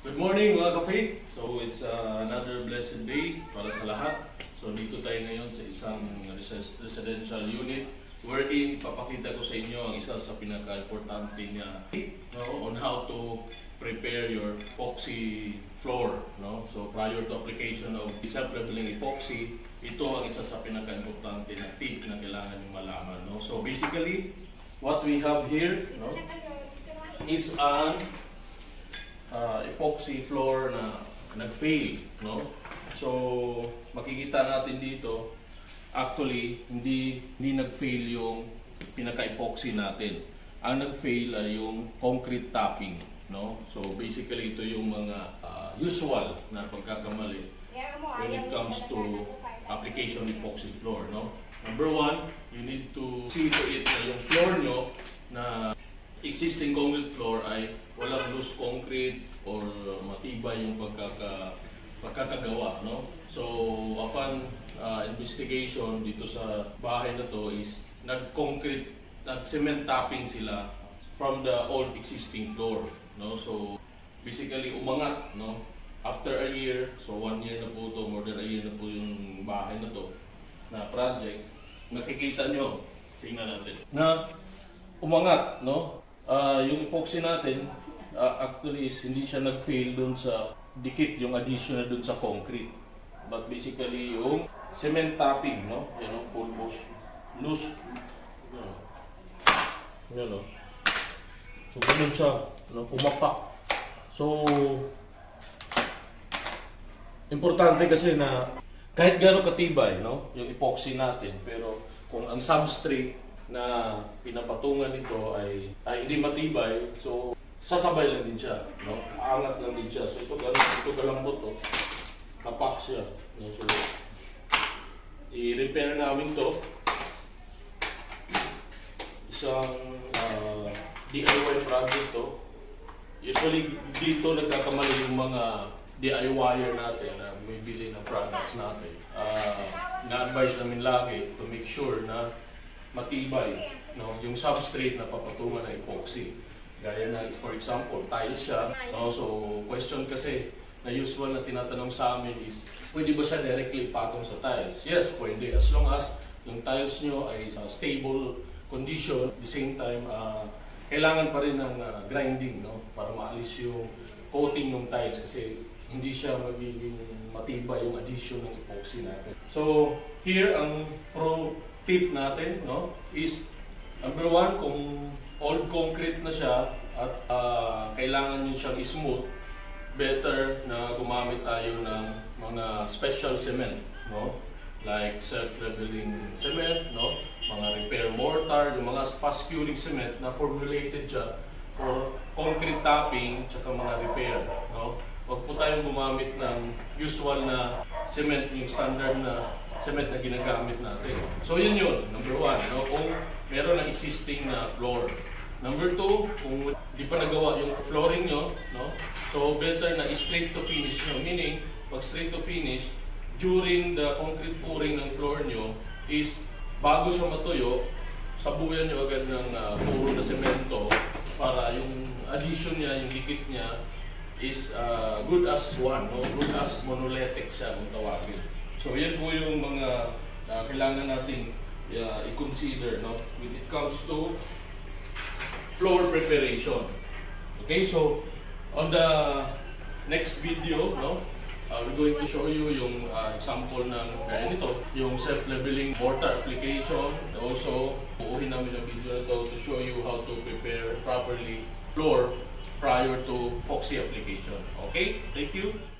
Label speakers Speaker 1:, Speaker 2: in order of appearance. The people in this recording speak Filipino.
Speaker 1: Good morning mga ka-faith! So it's another blessed day para sa lahat. So dito tayo ngayon sa isang residential unit wherein papakita ko sa inyo ang isa sa pinaka-importante niya on how to prepare your epoxy floor. So prior to application of self-leveling epoxy, ito ang isa sa pinaka-importante na tip na kailangan nyo malaman. So basically, what we have here is an epoxy floor na nag-fail, So makikita natin dito, actually hindi nag-fail yung pinaka-epoxy natin. Ang nag-fail ay yung concrete topping, So basically ito yung mga usual na pagkakamali when it comes to application epoxy floor, Number one, you need to see to it na yung floor nyo na existing concrete floor ay walang loose concrete or matibay yung pagkakagawa, So upon investigation dito sa bahay na to is nag-cement topping sila from the old existing floor, So basically umangat, After a year, so 1 year na po to, more than a year na po yung bahay na to na project, nakikita nyo, tingnan natin na umangat, yung epoxy natin actually is hindi siya nag-fail dun sa dikit yung additional dun sa concrete, but basically yung cement topping, pulbos loose, so ganun siya, pumapak. So importante kasi na kahit gano'ng katibay, yung epoxy natin, pero kung ang substrate na pinapatungan nito ay hindi matibay, so sasabay lang din siya, aangat lang din siya. So ito galambot, napak siya, So i-repair namin to, isang DIY project to. Usually dito nagkakamali yung mga DIYer natin na bumibili ng products natin. Na-advise namin lagi to make sure na matibay, yung substrate na papatungan ng epoxy. Gaya na, for example, tiles siya. So, question kasi na usual na tinatanong sa amin is, pwede ba siya directly patong sa tiles? Yes, pwede. As long as yung tiles nyo ay stable condition, at the same time, kailangan pa rin ng grinding, para maalis yung coating ng tiles kasi hindi siya magiging matibay yung addition ng epoxy natin. So, here ang pro tip natin, is number one, kung old concrete na siya at kailangan nyo siyang smooth, better na gumamit tayo ng mga special cement, like self-leveling cement, mga repair mortar, yung mga fast curing cement na formulated siya for concrete topping at mga repair, Huwag po tayong gumamit ng usual na cement, yung standard na cement na ginagamit natin. So yun, number one, kung meron ng existing na floor. Number two, kung di pa nagawa yung flooring nyo, so better na straight to finish nyo. Meaning, pag straight to finish, during the concrete pouring ng floor nyo is bago siya matuyo, sabuyan nyo agad ng puro na semento para yung addition niya, yung dikit niya is good as one, good as monolithic siya kung tawagin. So yan po yung mga kailangan natin i-consider, when it comes to floor preparation. Okay, so on the next video, we're going to show you yung example ng ganito, yung self-leveling mortar application. Also, buuhin namin ang video na to to show you how to prepare properly floor prior to epoxy application. Okay, thank you.